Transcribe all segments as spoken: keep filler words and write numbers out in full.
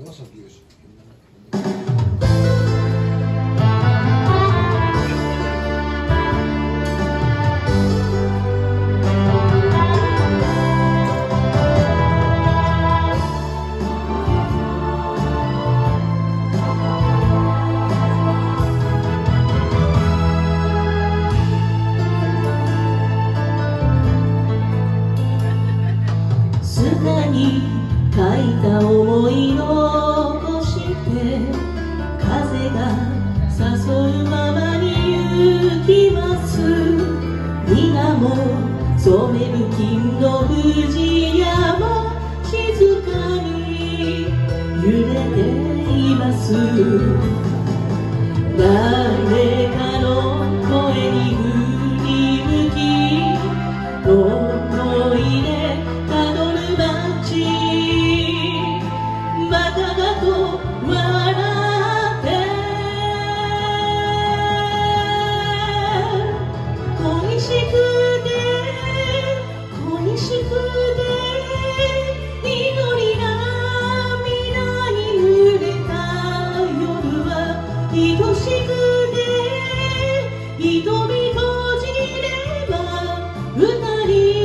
は先よし。 砂に書いた思い残して風が誘うままに行きます皆も染める金の藤山静かに揺れています誰かの声に振り向き思い出たどる街バカだと笑って恋しくて恋しくて祈り涙に濡れた夜は愛しくて瞳閉じれば二人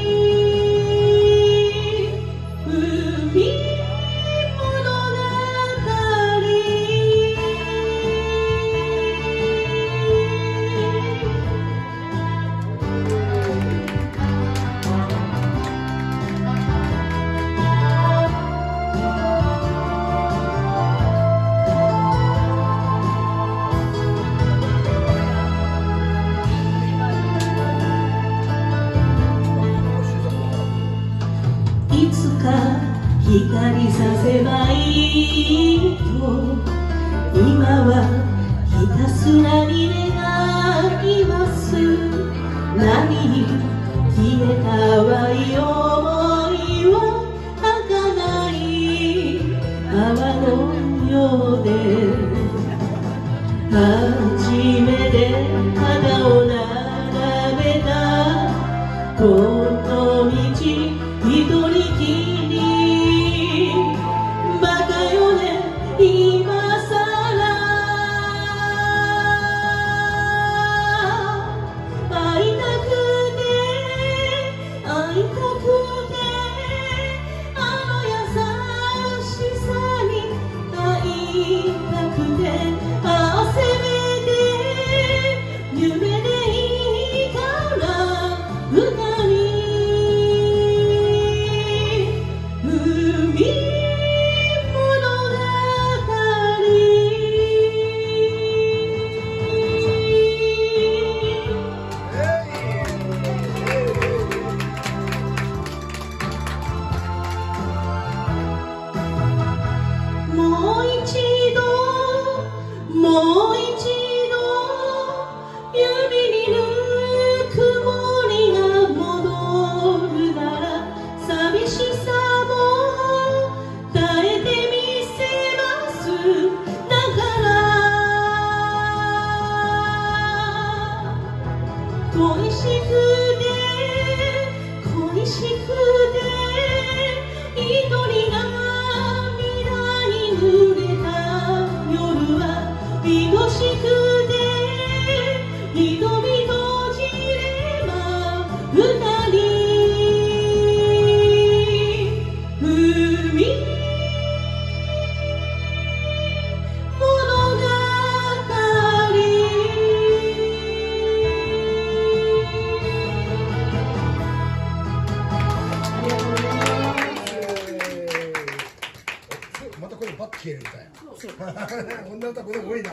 いつか光させばいいと今はひたすらに願います波に消えた淡い想いは儚い泡のようで初めて肌を並べたこの道一人きりバカよね今さら会いたくて会いたくてあの優しさに会いたくてああせめて夢でいいから二人もう一度もう一度指にぬくもりが戻るなら寂しさも耐えてみせますだから恋しくて恋しくて一人が濡れた夜は愛しくて瞳閉じれば二人海物語またこれバッと消える歌や。こんな歌これ多いな。